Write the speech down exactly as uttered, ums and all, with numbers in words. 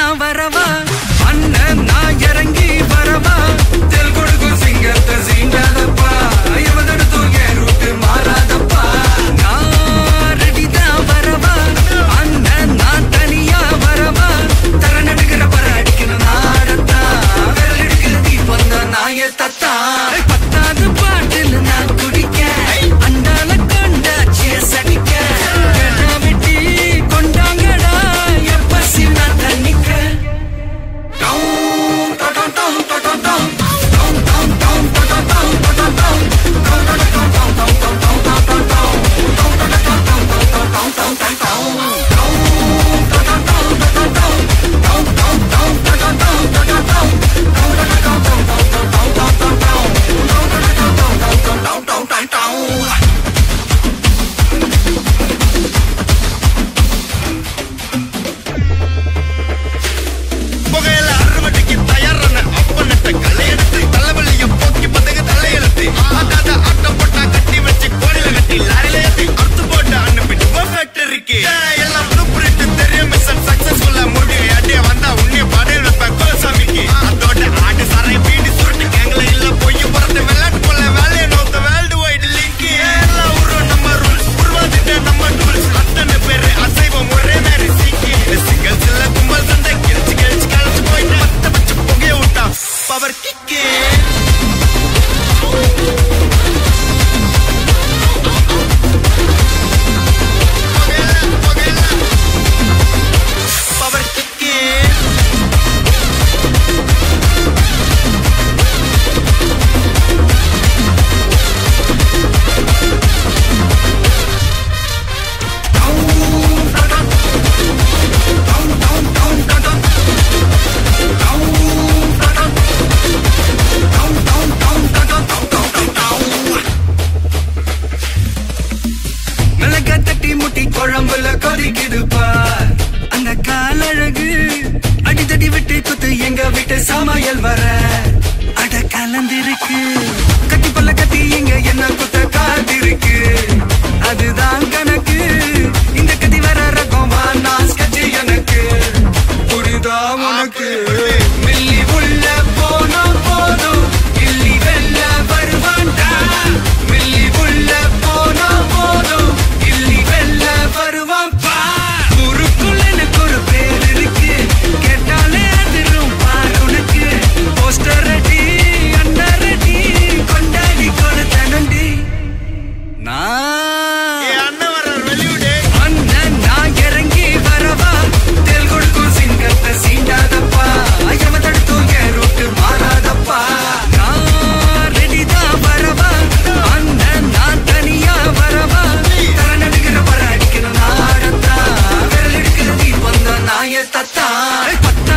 வரவா அண்ணன் நான் இறங்கி வரவா தெல் கொடுக்கும் சிங்கத்தை சீண்டாதப்பா எவதடுத்தும் என் ரூட்டு மாறாதப்பா நான் ரெடிதான் வரவா அண்ணன் நான் தனியா வரவா தர நடுக்கிற பர அடிக்கணும் நாடத்தா விரல் எடுக்கிற தீபம் தான் நாய தத்தா பத்தாவது பாட்டில் நான் குடிக்க அண்டால கொண்டா சேஸ் அடிக்க வெட்டி கொண்டாங்கடா எப்ப சின்ன தண்ணிக்க குழம்புல கொதிக்குது பார் அந்த காலழகு அடித்தடி விட்டு குத்து எங்க வீட்டு சமையல் வர அட கலந்திருக்கு கட்டி பல்ல கட்டி இங்க என்ன குத்த காத்திருக்கு அதுதான் கணக்கு இந்த கதி வர ரகம் வானா ஸ்கட்சி எனக்கு புரிதா உனக்கு மில்லி உள்ள போனா போதும் இல்லி வெல்ல வருவான்டா மில்லி உள்ள போனா போதும் இல்லி வெல்ல வருவான் பா ஊருக்குள்ள எனக்கு ஒரு பேர் இருக்கு கேட்டாலே அதிரும் பார் உனக்கு போஸ்டர் ரெடி அண்டர் ரெடி கொண்டாடி கொடுத்த நண்டி நான் அண்ணன் வர வெளியூடே அண்ணன் நான் இறங்கி வரவா தெல் கொடுக்கும் சிங்கத்தை சீண்டாதப்பா எவ தடுத்தும் என் ரூட்டு மாறாதப்பா நான் ரெடிதான் வரவா அண்ணன் நான் தனியா வரவா தர நடுக்கிற பர அடிக்கணும் நாடத்தா விரல் எடுக்கிற தீபம் தான் நாய தத்தா